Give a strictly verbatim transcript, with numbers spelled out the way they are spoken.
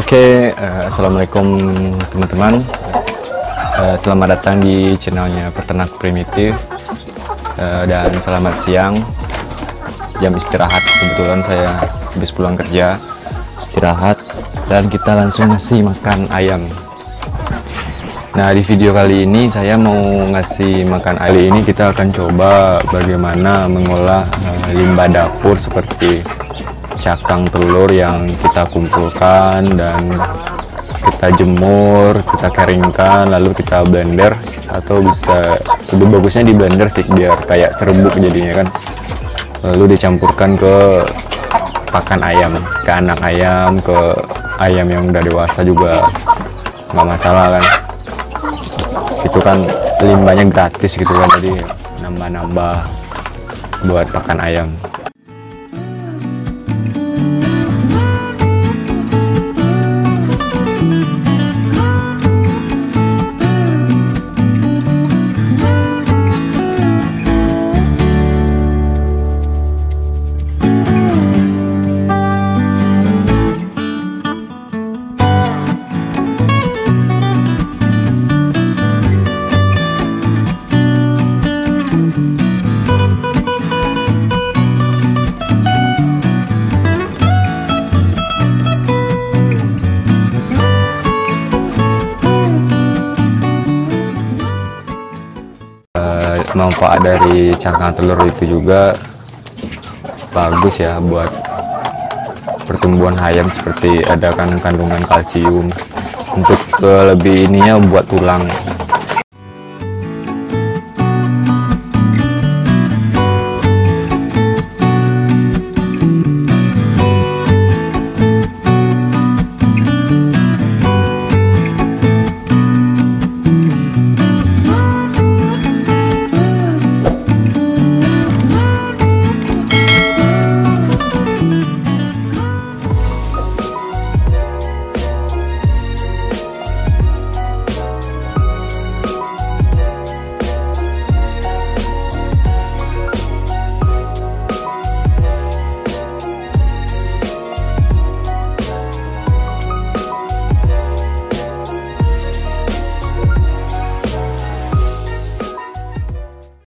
Oke, uh, assalamualaikum teman-teman. Uh, selamat datang di channelnya Peternak Primitif, uh, dan selamat siang. Jam istirahat, kebetulan saya habis pulang kerja, istirahat, dan kita langsung ngasih makan ayam. Nah, di video kali ini saya mau ngasih makan ayam. Ini kita akan coba bagaimana mengolah uh, limbah dapur seperti cakang telur yang kita kumpulkan dan kita jemur, kita keringkan, lalu kita blender, atau bisa lebih bagusnya di blender sih biar kayak serbuk jadinya kan. Lalu dicampurkan ke pakan ayam, ke anak ayam, ke ayam yang udah dewasa juga nggak masalah kan. Itu kan limbahnya gratis gitu kan, jadi nambah-nambah buat pakan ayam. Manfaat dari cakang telur itu juga bagus ya buat pertumbuhan ayam, seperti ada kandungan kalsium, untuk lebih ininya buat tulang.